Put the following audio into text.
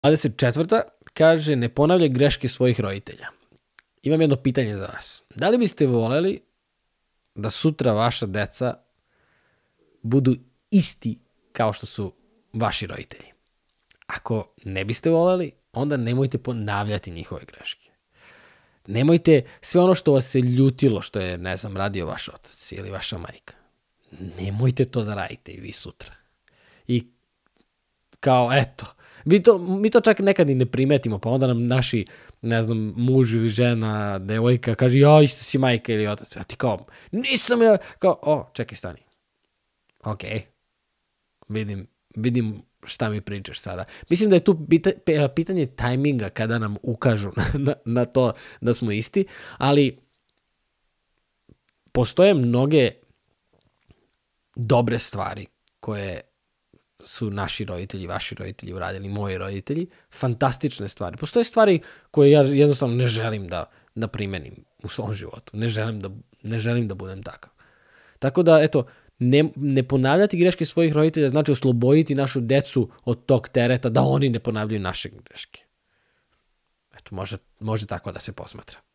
24. kaže ne ponavljaj greške svojih roditelja. Imam jedno pitanje za vas. Da li biste voleli da sutra vaša deca budu isti kao što su vaši roditelji? Ako ne biste voleli, onda nemojte ponavljati njihove greške. Nemojte sve ono što vas se ljutilo, što je, ne znam, radio vaš otac ili vaša majka. Nemojte to da radite i vi sutra. I kao, eto, mi to čak nekad i ne primetimo, pa onda nam naši, ne znam, muž ili žena, devojka, kaže, ja, isto si majka ili otac. A ti kao, nisam ja, kao, čekaj, stani. Ok, vidim šta mi pričaš sada. Mislim da je tu pitanje tajminga kada nam ukažu na to da smo isti, ali postoje mnoge dobre stvari koje su naši roditelji, vaši roditelji uradili, moji roditelji, fantastične stvari. Postoje stvari koje ja jednostavno ne želim da primenim u svom životu. Ne želim da budem takav. Tako da, eto, ne ponavljati greške svojih roditelja znači osloboditi našu decu od tog tereta da oni ne ponavljaju naše greške. Eto, može tako da se posmatra.